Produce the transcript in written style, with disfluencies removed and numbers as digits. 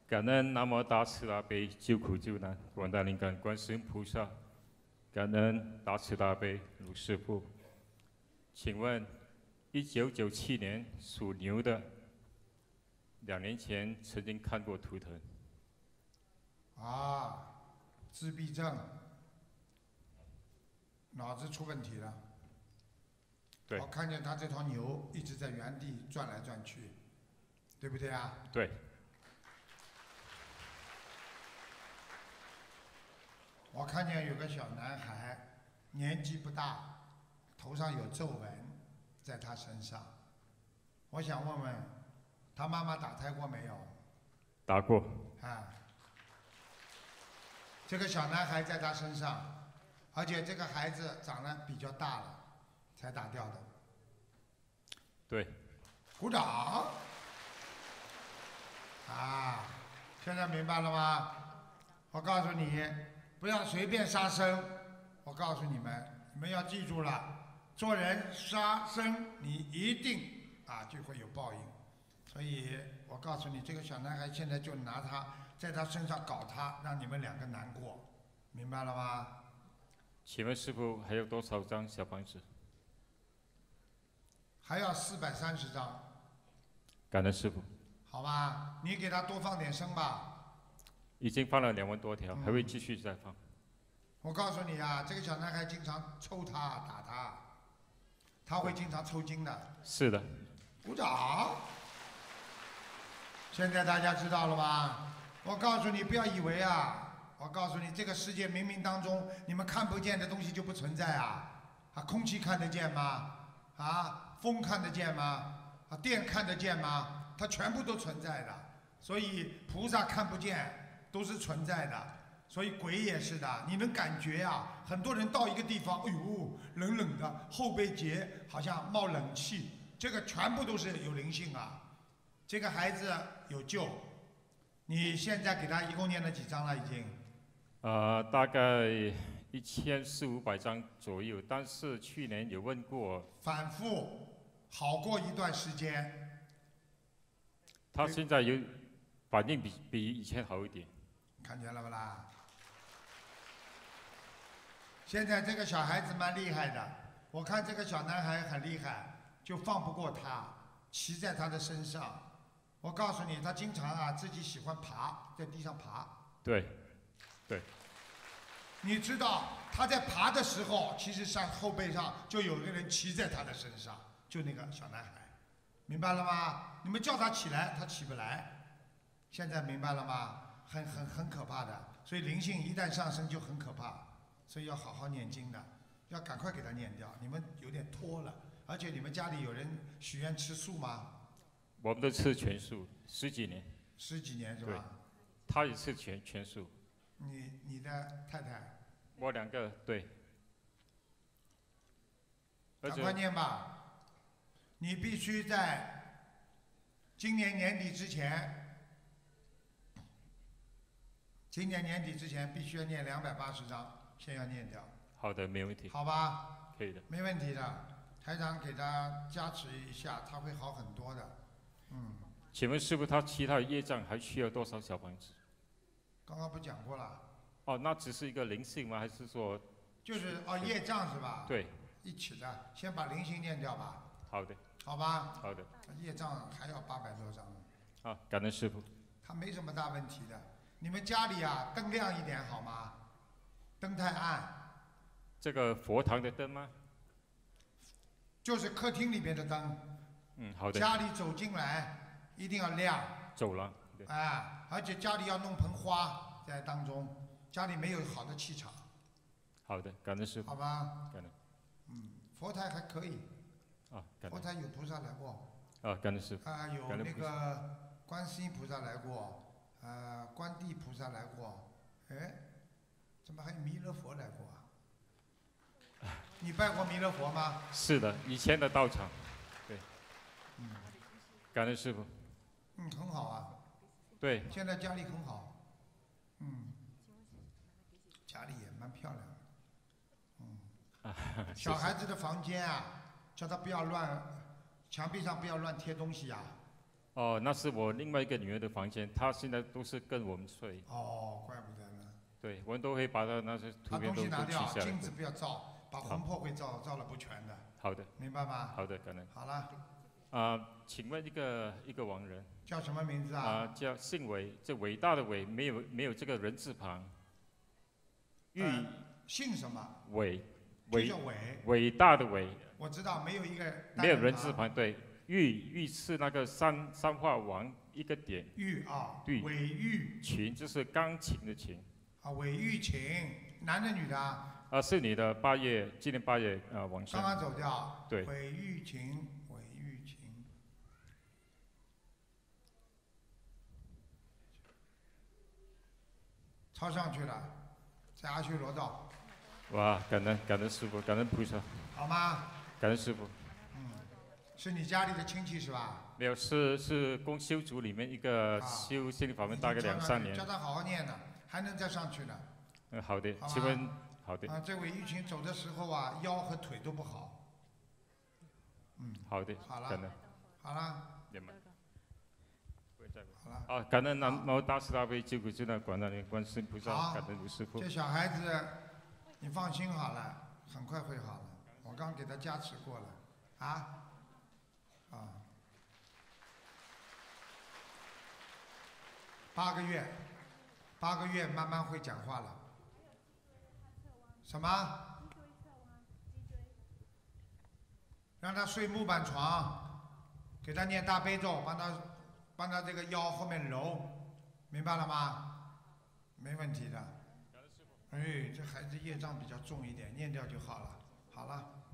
感恩南无大慈大悲救苦救难广大灵感观世音菩萨，感恩大慈大悲卢师傅。请问，1997年属牛的，2年前曾经看过图腾。 啊，自闭症，脑子出问题了。 对。 我看见他这头牛一直在原地转来转去，对不对啊？ 对。 我看见有个小男孩，年纪不大，头上有皱纹，在他身上。我想问问，他妈妈打胎过没有？ 打过。 啊。这个小男孩在他身上，而且这个孩子长得比较大了，才打掉的。 对。 鼓掌。啊，现在明白了吗？我告诉你，不要随便杀生。我告诉你们，你们要记住了，做人杀生，你一定就会有报应。所以我告诉你，这个小男孩现在就拿他在他身上搞他，让你们2个难过，明白了吗？ 请问师傅还有多少张小房子？ 还要430张。 感恩师傅。 好吧，你给他多放点声吧。 已经放了2万多条，还会继续再放。 我告诉你啊，这个小男孩经常抽他、打他，他会经常抽筋的。 是的。 鼓掌。现在大家知道了吧？我告诉你，不要以为我告诉你，这个世界冥冥当中，你们看不见的东西就不存在空气看得见吗？风看得见吗？电看得见吗？它全部都存在的。所以菩萨看不见，都是存在的。所以鬼也是的，你能感觉很多人到一个地方，哎呦，冷冷的，后背节好像冒冷气，这个全部都是有灵性这个孩子有救，你现在给他一共念了几张了？已经？ 大概1400-500张左右，但是去年有问过。 反复，好过一段时间。 他现在有反应比以前好一点。 看见了不啦？现在这个小孩子蛮厉害的，我看这个小男孩很厉害，就放不过他，骑在他的身上。我告诉你，他经常自己喜欢爬，在地上爬。 对，对。 你知道他在爬的时候，其实上后背上就有个人骑在他的身上，就那个小男孩，明白了吗？你们叫他起来，他起不来。现在明白了吗？很可怕的，所以灵性一旦上升就很可怕，所以要好好念经的，要赶快给他念掉。你们有点拖了，而且你们家里有人许愿吃素吗？ 我们都吃全素，10几年。 10几年是吧？ 对。他也吃全素。 你的太太？ 我2个，对。 赶快念吧！你必须在今年年底之前。今年年底之前必须要念280张，先要念掉。 好的，没问题。 好吧？ 可以的。 没问题的，台长给他加持一下，他会好很多的。 请问师傅，他其他业障还需要多少小房子？ 刚刚不讲过了？ 那只是一个灵性吗？还是说？ 就是业障是吧？ 对。 一起的，先把灵性念掉吧。 好的。 好吧？ 好的。 业障还要800多张。 感恩师傅。 他没什么大问题的。你们家里灯亮一点好吗？灯太暗。 这个佛堂的灯吗？ 就是客厅里边的灯。 好的。 家里走进来一定要亮。 走廊。对。 而且家里要弄盆花在当中，家里没有好的气场。 好的，感恩师傅。 好吧。 感恩。 佛台还可以。 感恩。 佛台有菩萨来过。 感恩师傅。 有那个观世音菩萨来过。观地菩萨来过，怎么还有弥勒佛来过你拜过弥勒佛吗？ 是的，以前的道场，对。感恩师傅。 很好对。 现在家里很好。家里也蛮漂亮的。小孩子的房间叫他不要乱，墙壁上不要乱贴东西哦，那是我另外一个女儿的房间，她现在都是跟我们睡。 哦，怪不得呢。 对，我们都会把她那些图把片都东西拿掉， 取下来。 镜子不要照，把魂魄会照了不全的。 好的。 明白吗？ 好的，感恩。 好了。 请问一个亡人。 叫什么名字啊？ 叫姓韦，这伟大的伟没有这个人字旁。 姓什么？ 伟。 就叫伟。 伟大的伟。 我知道，没有一个。 没有人字旁，对。玉是那个三画王一个点。 玉啊。 对。 韦玉。 琴就是钢琴的琴。 韦玉琴，男的女的啊？ 是你的今年8月往生。 刚刚走掉。 对。 韦玉琴。抄上去了，在阿修罗道。 哇，感恩师父，感恩菩萨。 好吗？ 感恩师父。 是你家里的亲戚是吧？ 没有，是公修组里面一个修心灵法门大概2、3年。 叫他好好念呢，还能再上去呢。 好的，请问好的。 这韦玉琴走的时候啊，腰和腿都不好。 好的。 好了。 感恩。 好了。 好了。感恩南无大慈大悲救苦救难广大灵观世音菩萨，感恩卢师父。 这小孩子，你放心好了，很快会好了。我刚给他加持过了，8个月慢慢会讲话了。什么？让他睡木板床，给他念大悲咒，帮他这个腰后面揉，明白了吗？没问题的。这孩子业障比较重一点，念掉就好了。好了。